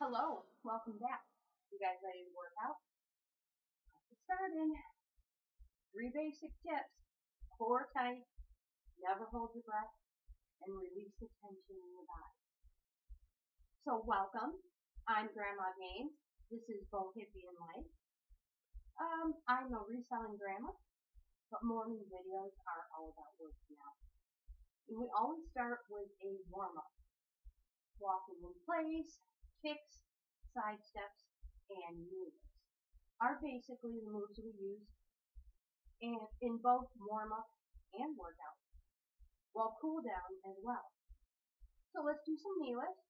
Hello, welcome back. You guys ready to work out? Let's get started. 3 basic tips. Core tight, never hold your breath, and release the tension in your body. So welcome. I'm Grandma Gaines. This is Bo Hippie in Life. I'm a reselling grandma, but morning videos are all about working out. And we always start with a warm-up. Walking in place, kicks, side steps, and knees are basically the moves we use in both warm-up and workout, while cool down as well. So let's do some knee lifts.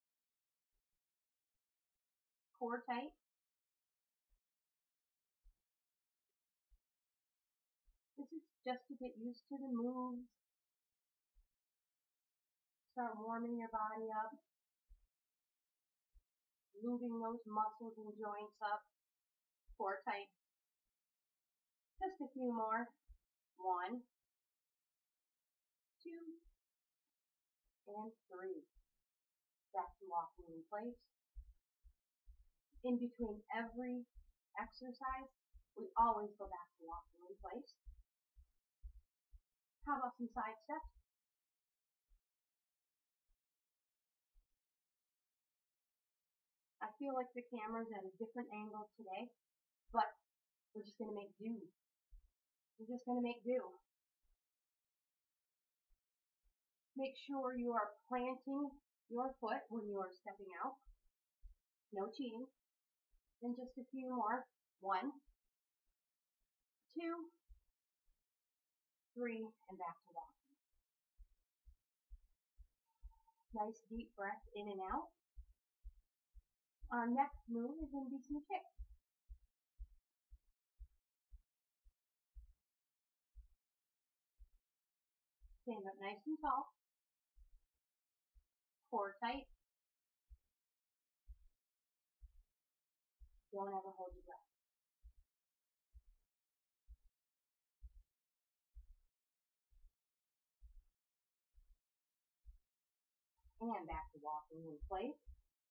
Core tight. This is just to get used to the moves. Start warming your body up. Moving those muscles and joints up. Core tight. Just a few more. 1, 2, and 3. Back to walking in place. In between every exercise, we always go back to walking in place. How about some side steps? I feel like the camera's at a different angle today, but we're just going to make do. We're just going to make do. Make sure you are planting your foot when you are stepping out. No cheating. Then just a few more. 1, 2, 3, and back to walking. Nice deep breath in and out. Our next move is going to be some kicks. Stand up nice and tall. Core tight. Don't ever hold your breath. And back to walking in place.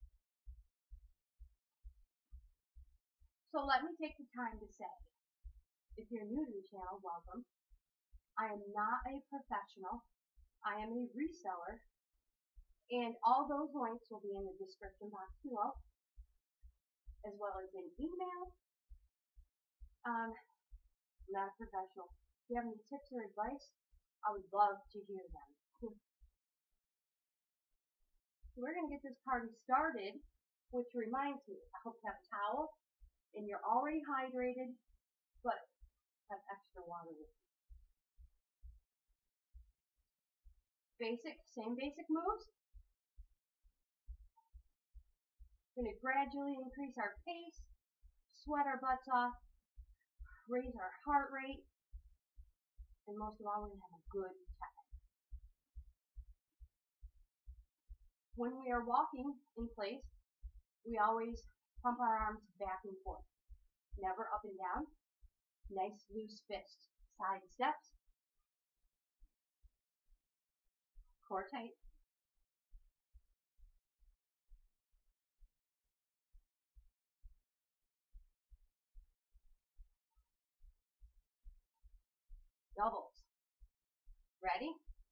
So let me take the time to say, if you're new to the channel, welcome. I am not a professional. I am a reseller. And all those links will be in the description box below, as well as an email. I'm not a professional. If you have any tips or advice, I would love to hear them. So we're going to get this party started, which reminds me, I hope you have a towel and you're already hydrated, but have extra water with you. Same basic moves. We're going to gradually increase our pace, sweat our butts off, raise our heart rate, and most of all, we're going to have a good time. When we are walking in place, we always pump our arms back and forth, never up and down. Nice loose fist. Side steps. Core tight. Doubles. Ready?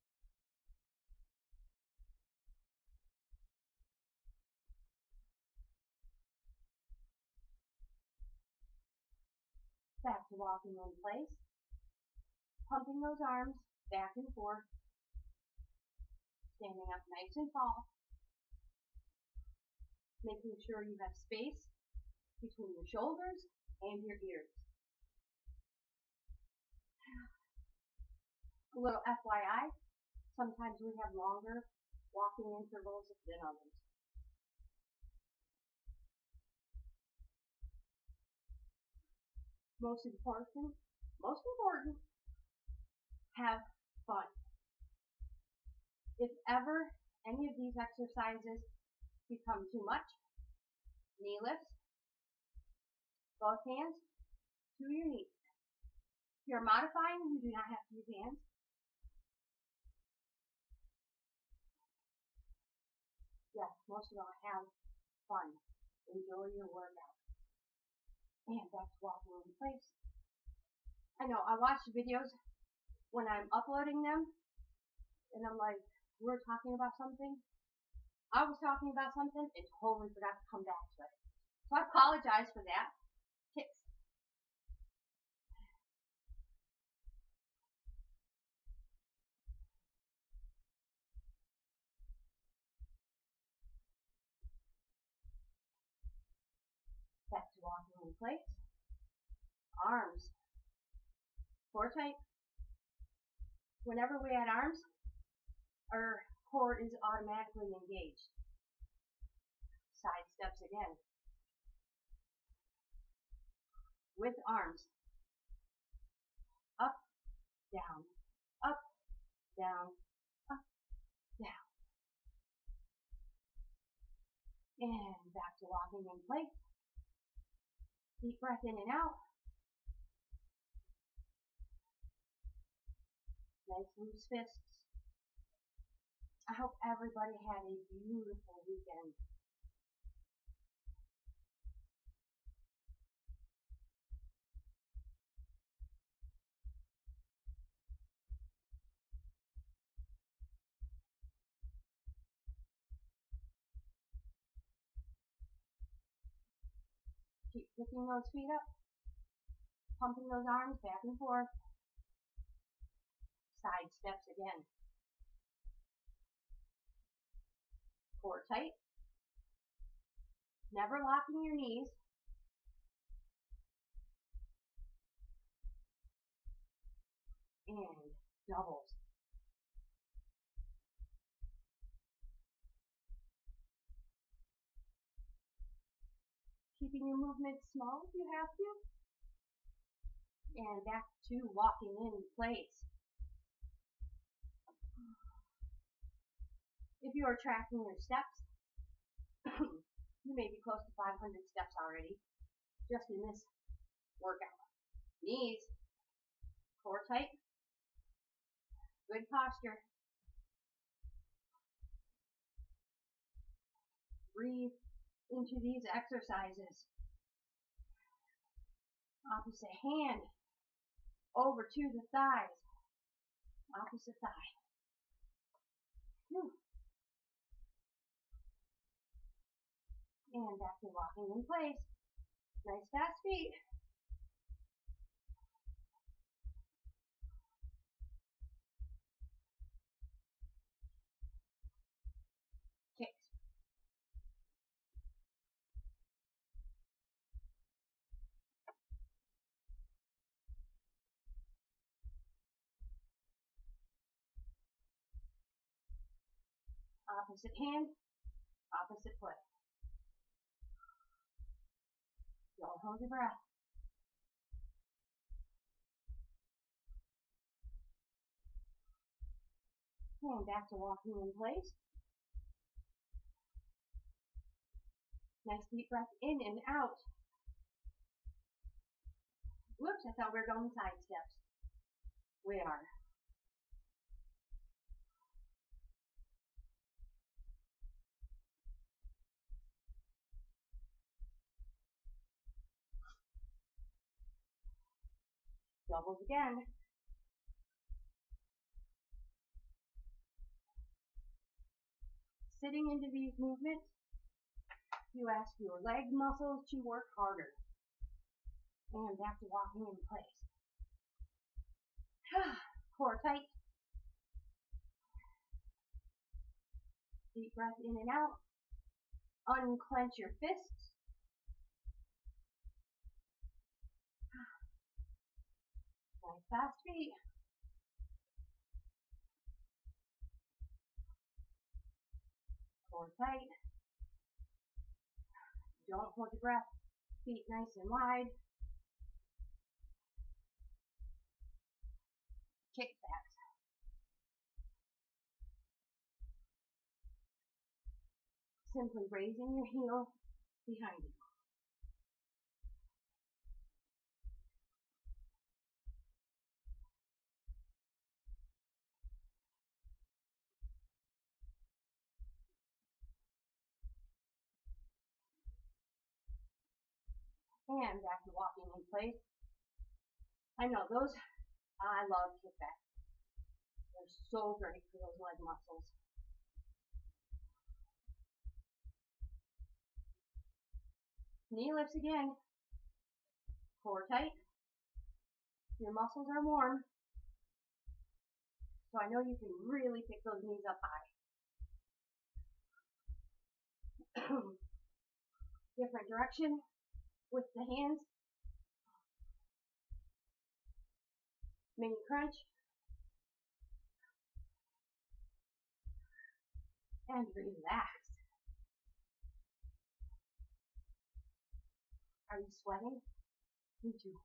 Back to walking in place. Pumping those arms back and forth. Standing up nice and tall. Making sure you have space between your shoulders and your ears. A little FYI, sometimes we have longer walking intervals than others. Most important, have fun. If ever any of these exercises become too much, knee lifts, both hands to your knees. If you're modifying, you do not have to use hands. Yes, most of all, have fun. Enjoy your workout. And back to walking in place. I know, I watch videos when I'm uploading them, and I'm like, we're talking about something. I was talking about something and totally forgot to come back to it. So I apologize for that. Kicks. Back to walking in place. Arms. Core tight. Whenever we add arms, our core is automatically engaged. Side steps again. With arms. Up, down, up, down, up, down. And back to walking in place. Deep breath in and out. Nice loose fists. I hope everybody had a beautiful weekend. Keep picking those feet up. Pumping those arms back and forth. Side steps again. Core tight. Never locking your knees. And doubles. Keeping your movement small if you have to. And back to walking in place. If you are tracking your steps, you may be close to 500 steps already just in this workout. Knees, core tight, good posture. Breathe into these exercises. Opposite hand over to the thighs. Opposite thigh. And back to walking in place. Nice fast feet. Kicks. Opposite hand, opposite foot. Don't hold your breath. And back to walking in place. Nice deep breath in and out. Whoops, I thought we were going side steps. We are. Doubles again. Sitting into these movements, you ask your leg muscles to work harder. And back to walking in place. Core tight. Deep breath in and out. Unclench your fists. Nice fast feet. Core tight. Don't hold your breath. Feet nice and wide. Kickbacks. Simply raising your heel behind you. And back to walking in place. I know those, I love kickbacks. They're so great for those leg muscles. Knee lifts again. Core tight. Your muscles are warm. So I know you can really pick those knees up high. Different direction with the hands. Mini crunch. And relax. Are you sweating? Me too.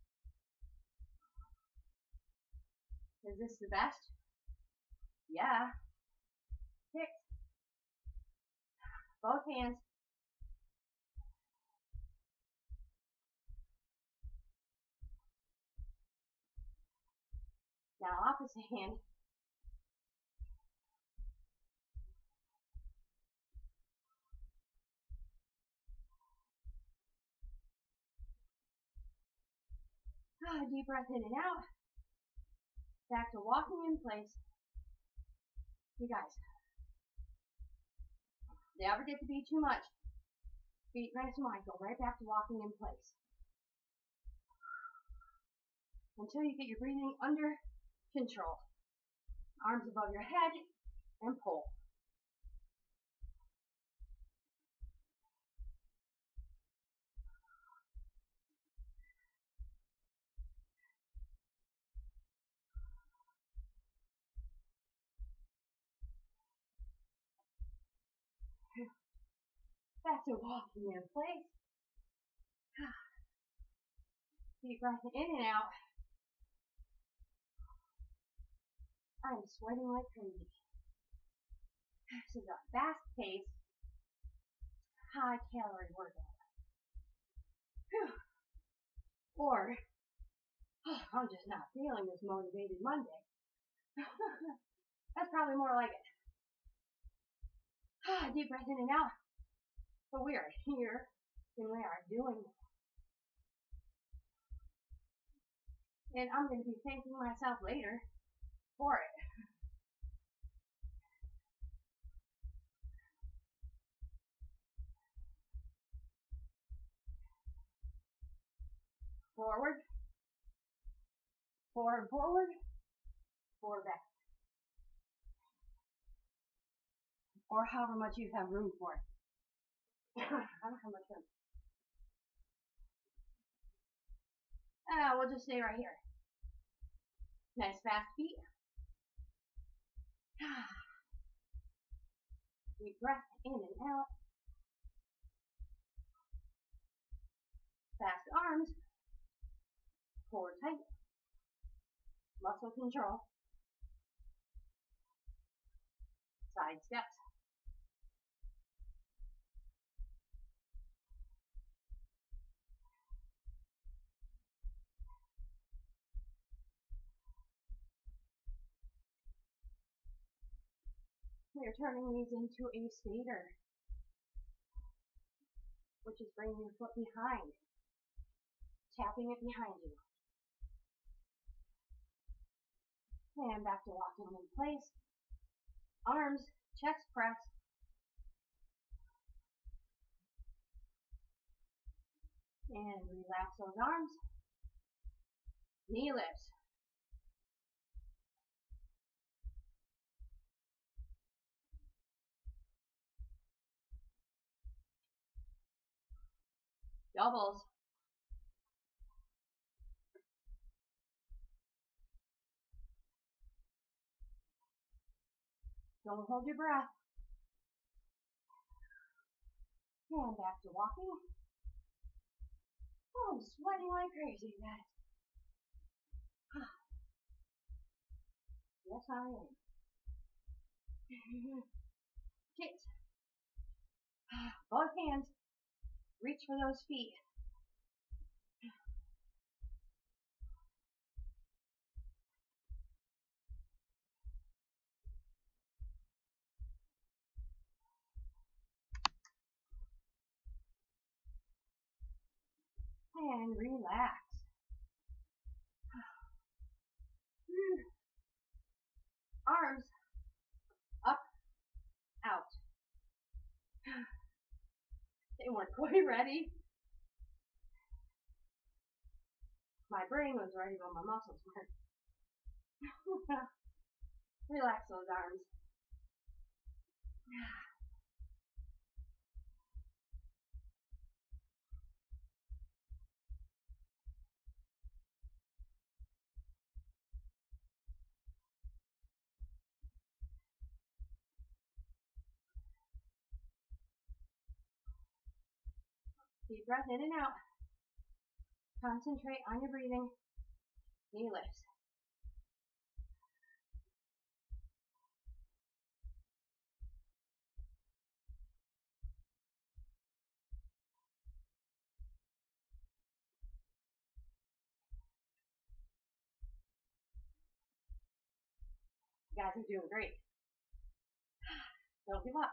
Is this the best? Yeah. Pick. Both hands. Now opposite hand. Deep breath in and out. Back to walking in place. You guys, if they ever get to be too much, feet nice and wide, go right back to walking in place. Until you get your breathing under control. Arms above your head and pull. Back to walking in place. Deep breath in and out. I'm sweating like crazy. This is a fast-paced, high-calorie workout. Or, I'm just not feeling this motivated Monday. That's probably more like it. Deep breath in and out. But we are here and we are doing it. And I'm going to be thanking myself later for it. Forward, forward, forward, forward, back. Or however much you have room for. I don't have much room. We'll just stay right here. Nice fast feet. Deep breath in and out. Fast arms. Core tight. Muscle control. Side steps. We're turning these into a skater, which is bringing your foot behind, tapping it behind you. And back to walking in place. Arms, chest press. And relax those arms. Knee lifts. Doubles. Don't hold your breath. And back to walking. Oh, I'm sweating like crazy, guys. Yes, I am. Kicks. Both hands. Reach for those feet. and relax. Arms up, out. They weren't quite ready. My brain was ready, but my muscles weren't. Relax those arms. Deep breath in and out. Concentrate on your breathing. Knee lifts. You guys are doing great. Don't give up.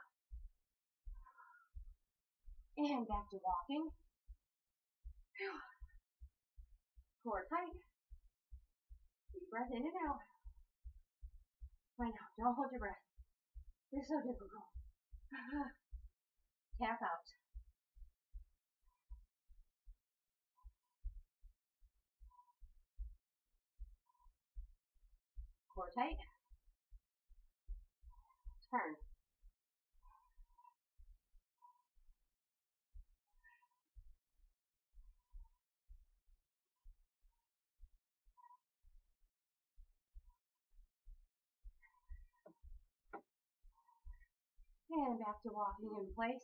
And back to walking. Core tight. Deep breath in and out. I know, don't hold your breath. It's so difficult. Tap out. Core tight. Turn. And back to walking in place.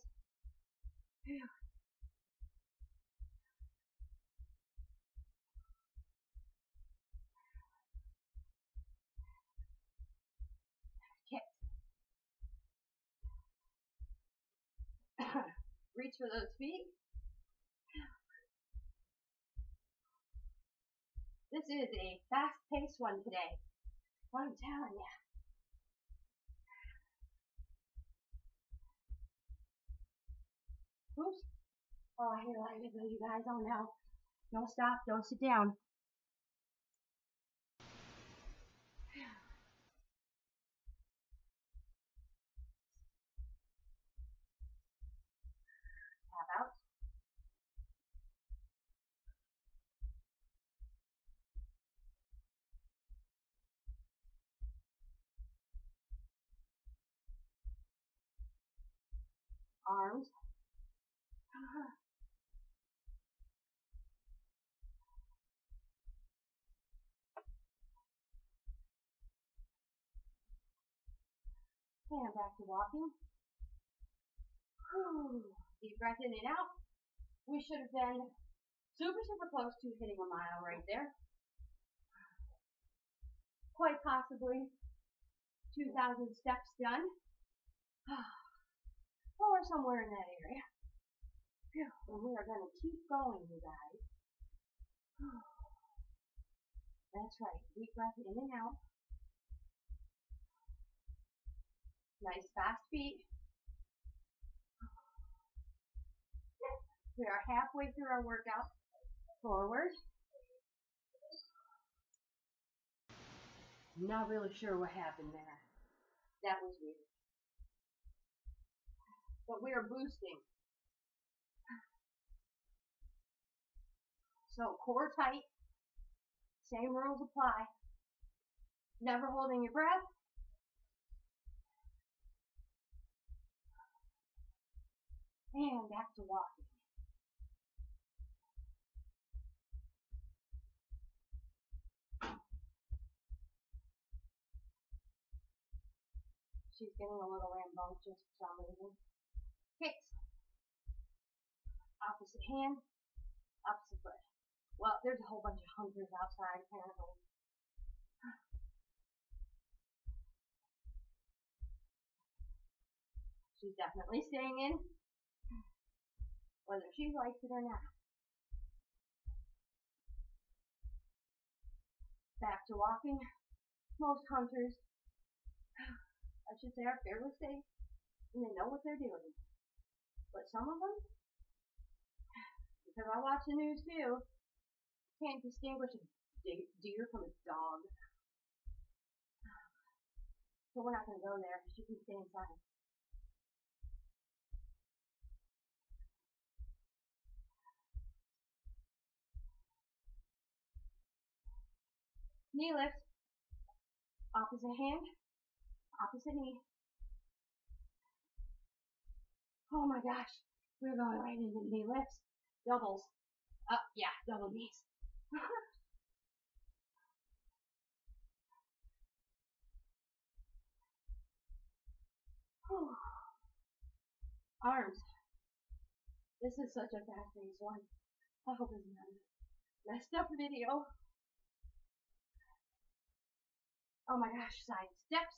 Kicks. Reach for those feet. This is a fast-paced one today. I'm telling you. Oops. Oh, I hear like it, you guys. Oh no. Don't stop. Don't sit down. Tap out. Arms. And back to walking. Deep breath in and out. We should have been super close to hitting a mile right there. Quite possibly 2,000 steps done. Or somewhere in that area. And we are going to keep going, you guys. That's right. Deep breath in and out. Nice fast feet. We are halfway through our workout. Forward. Not really sure what happened there. That was weird. But we are boosting. So core tight. Same rules apply. Never holding your breath. And back to walking. She's getting a little rambunctious for some reason. Kicks. Opposite hand. Opposite foot. Well, there's a whole bunch of hunters outside apparently. She's definitely staying in, whether she likes it or not. Back to walking. Most hunters, I should say, are fairly safe, and they know what they're doing. But some of them, because I watch the news too, Can't distinguish a deer from a dog. But we're not going to go there. She can stay inside. Knee lift. Opposite hand. Opposite knee. Oh my gosh. We're going right into knee lifts. Doubles. Yeah, double knees. Arms. This is such a fast-paced one. I hope it's not a messed up video. Oh my gosh, side steps.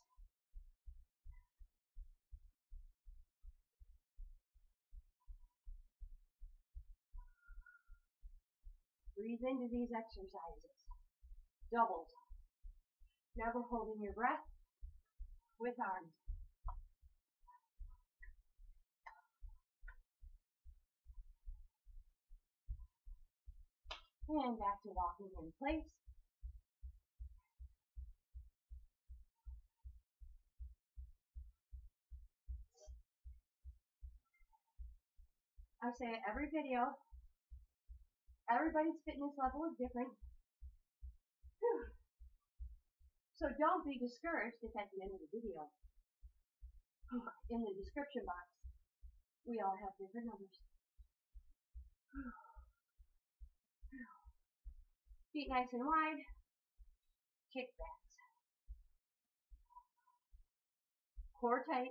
Breathe into these exercises. Doubles. Never holding your breath with arms. And back to walking in place. I say it every video. Everybody's fitness level is different. Whew. So don't be discouraged if at the end of the video, in the description box, we all have different numbers. Feet nice and wide. Kickbacks. Core tight.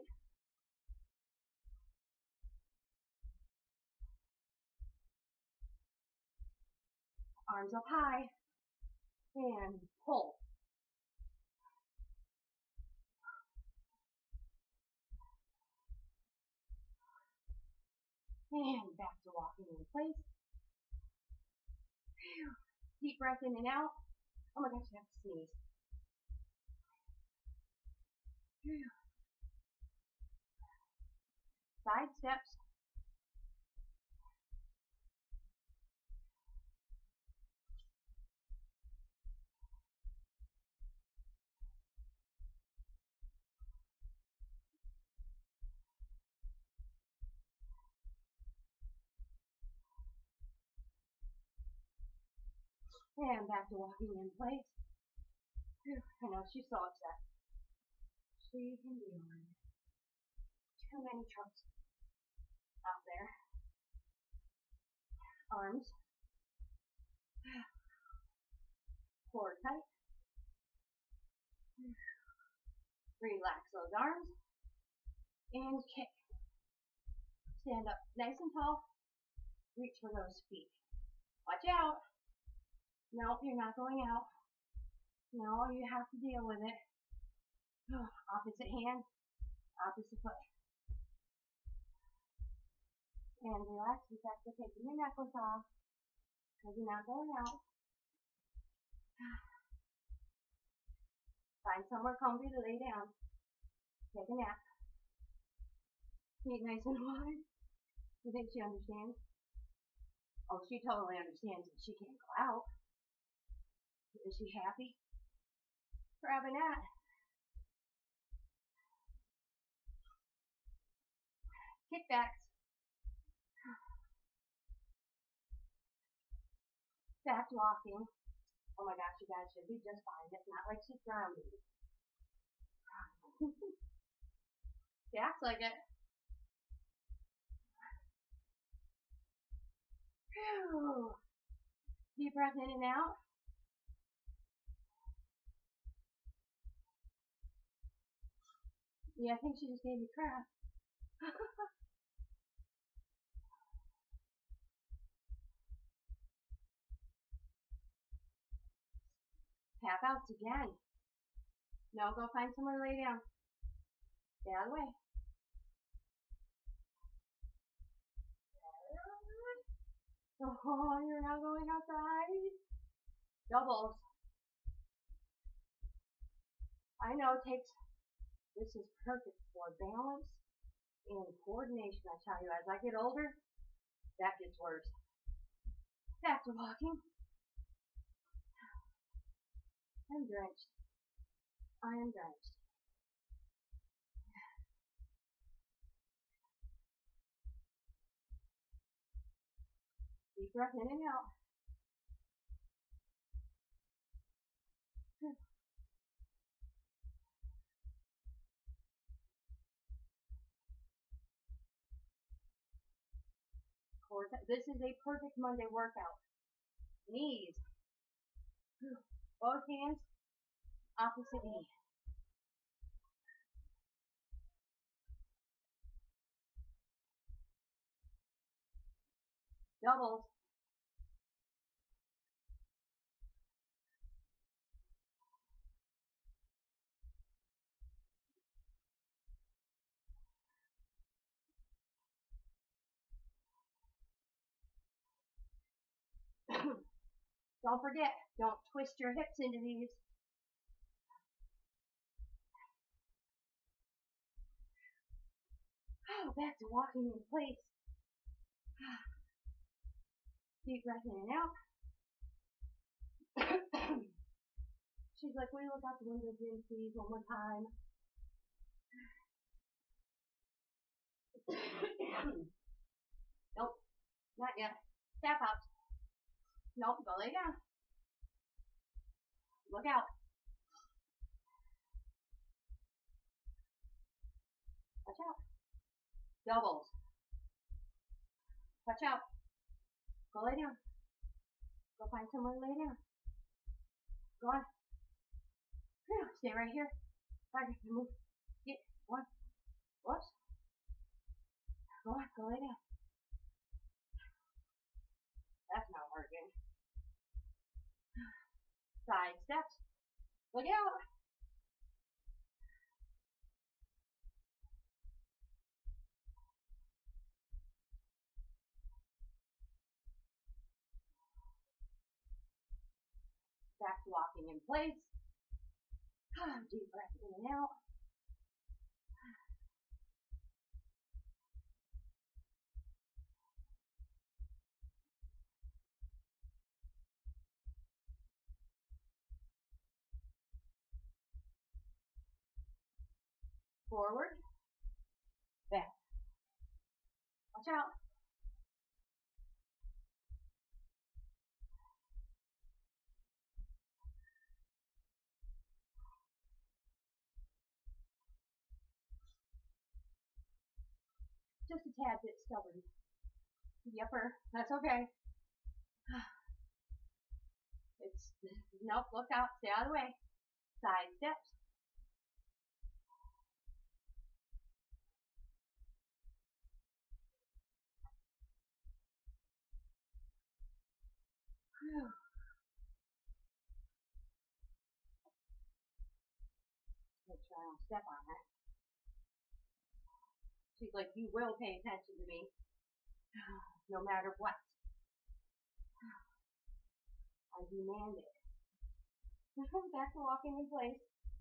Arms up high. And pull. And back to walking in place. Deep breath in and out. Oh my gosh, I have to sneeze. Side steps. And back to walking in place. I know, she's so upset. She can be on too many trucks out there. Arms. Core tight. Relax those arms. And kick. Stand up nice and tall. Reach for those feet. Watch out. Nope, you're not going out. No, you have to deal with it. Opposite hand, opposite foot. And relax. In fact, you're taking your necklace off because you're not going out. Find somewhere comfy to lay down. Take a nap. Feet nice and wide. You think she understands? Oh, she totally understands that she can't go out. Is she happy? Grab a nap. Kickbacks. Back walking. Oh my gosh, you guys should be just fine. It's not like she's drowning. She acts like it. Whew. Deep breath in and out. Yeah, I think she just gave me crap. Tap outs again. No, go find somewhere to lay down. Get out of the way. Oh, you're not going outside. Doubles. I know it takes, this is perfect for balance and coordination. I tell you, as I get older, that gets worse. Back to walking. I'm drenched. I am drenched. Deep breath in and out. Core. This is a perfect Monday workout. Knees. Both hands opposite knee. Doubles. Don't forget, don't twist your hips into these. Back to walking in place. Deep breath in and out. She's like, will you look out the window again, please, one more time? Nope, not yet. Tap out. Nope, go lay down. Look out. Watch out. Doubles. Watch out. Go lay down. Go find somewhere to lay down. Go on. Stay right here. Right, move. Get one. Whoops. Go on, go lay down. That's not working. Side steps. Look out. Back to walking in place. Deep breath in and out. Forward. Back. Watch out. Just a tad bit stubborn. Yepper, that's okay. It's, nope, look out, stay out of the way. Side steps. Make sure I don't step on that. She's like, you will pay attention to me, no matter what. I demand it. Back to walking in place.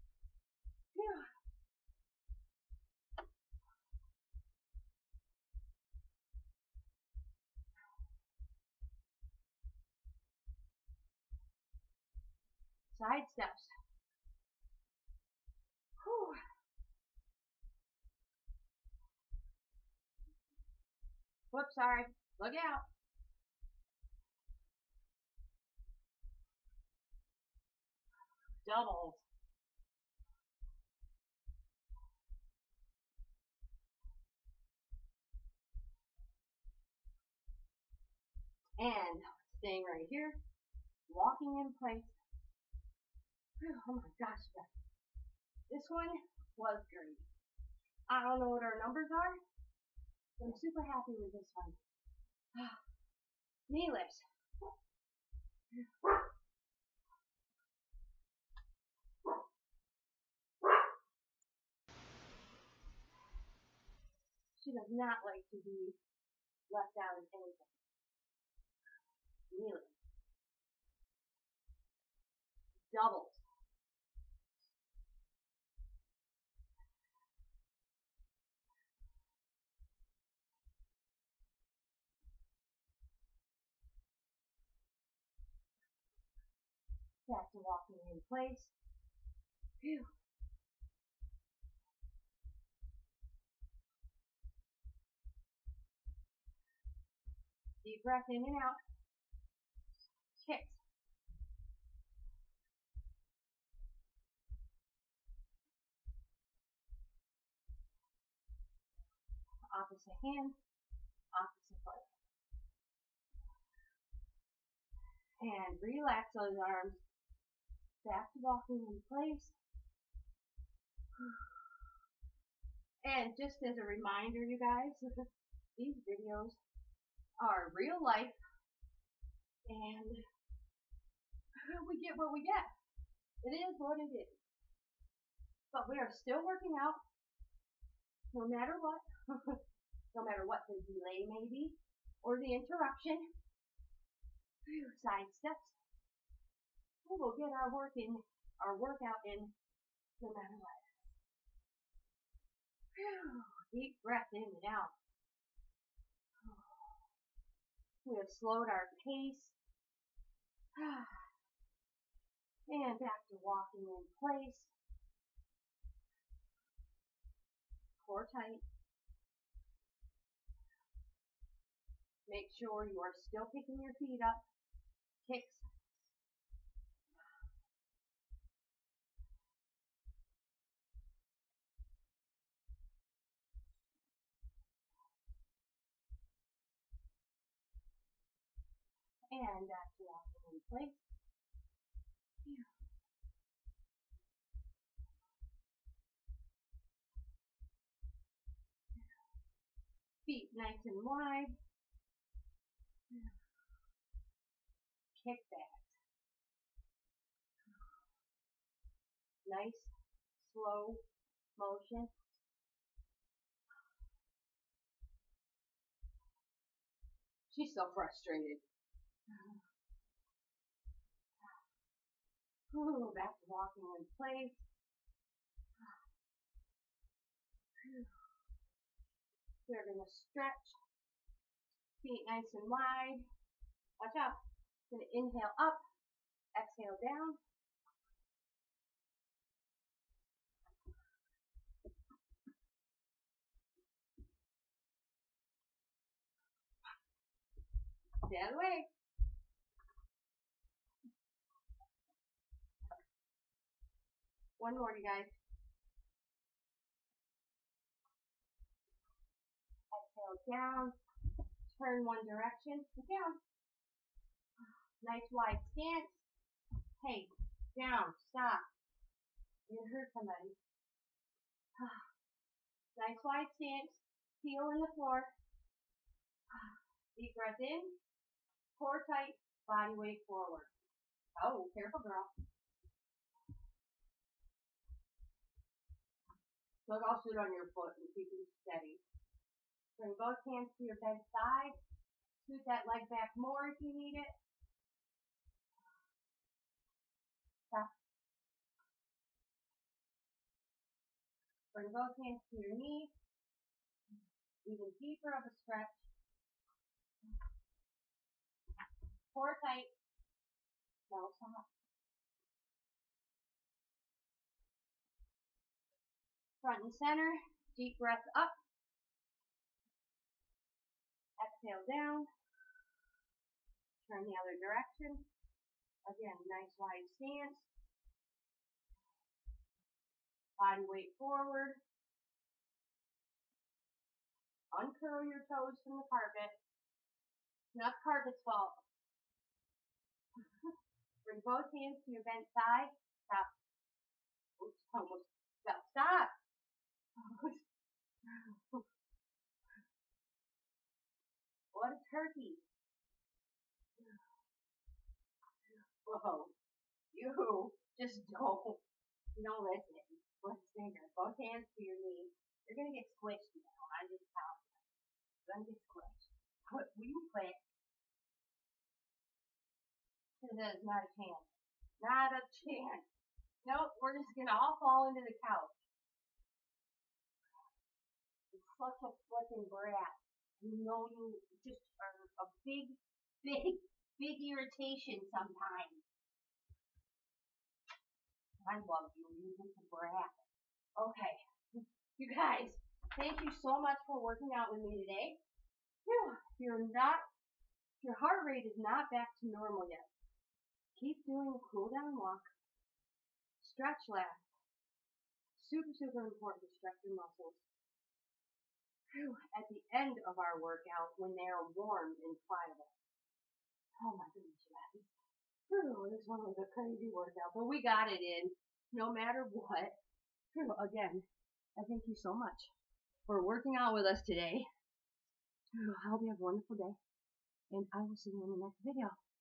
Side steps. Whew. Whoops, sorry. Look out. Doubles. And staying right here. Walking in place. Oh my gosh, this one was great. I don't know what our numbers are, but I'm super happy with this one. Knee lifts. She does not like to be left out of anything. Knee lifts. Doubles. Back to walking in place. Phew. Deep breath in and out. Kicks. Opposite hand, opposite foot. And relax those arms. Back to walking in place. And just as a reminder, you guys, these videos are real life, and we get what we get. It is what it is. But we are still working out, no matter what, no matter what the delay may be, or the interruption. Side steps. We will get our workout in, no matter what. Deep breath in and out. We have slowed our pace. And back to walking in place. Core tight. Make sure you are still picking your feet up. Kicks. And back to walking in place. Feet nice and wide. Kick back. Nice, slow motion. She's so frustrated. Ooh, back to walking in place. We're going to stretch. Feet nice and wide. Watch out. Going to inhale up. Exhale down. Stay out of the way. One more, you guys. Exhale down. Turn one direction. Down. Nice wide stance. Hey, down. Stop. You hurt somebody. Nice wide stance. Heel in the floor. Deep breath in. Core tight. Body weight forward. Oh, careful, girl. Look, I'll sit on your foot and keep you steady. Bring both hands to your bedside. Scoot that leg back more if you need it. Stop. Bring both hands to your knees. Even deeper of a stretch. Core tight. No stop. Front and center. Deep breath up. Exhale down. Turn the other direction. Again, nice wide stance. Body weight forward. Uncurl your toes from the carpet. Not the carpet's fault. Bring both hands to your bent side. Stop. Oops, almost fell. Stop. What a turkey. Whoa. You just don't listen. Listen here. Both hands to your knees. You're going to get squished now. I'm just telling you. You're going to get squished. Will you quit? That is not a chance. Not a chance. Nope, we're just going to all fall into the couch. It's such a flipping brat. You know you just are a big irritation sometimes. I love you. You're just a brat. Okay. You guys, thank you so much for working out with me today. Whew. If your heart rate is not back to normal yet, keep doing a cool down walk. Stretch last. Super, super important to stretch your muscles. Whew. At the end of our workout, when they are warm and pliable. Oh my goodness, you guys. Whew, this one was a crazy workout, but we got it in no matter what. Whew, again, I thank you so much for working out with us today. I hope you have a wonderful day, and I will see you in the next video.